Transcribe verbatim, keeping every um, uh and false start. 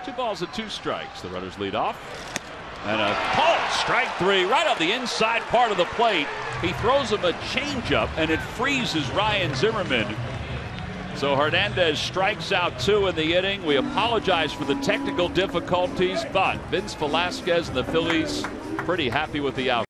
Two balls and two strikes. The runners lead off. And a pull, strike three, right on the inside part of the plate. He throws him a changeup, and it freezes Ryan Zimmerman. So Hernandez strikes out two in the inning. We apologize for the technical difficulties, but Vince Velasquez and the Phillies pretty happy with the outcome.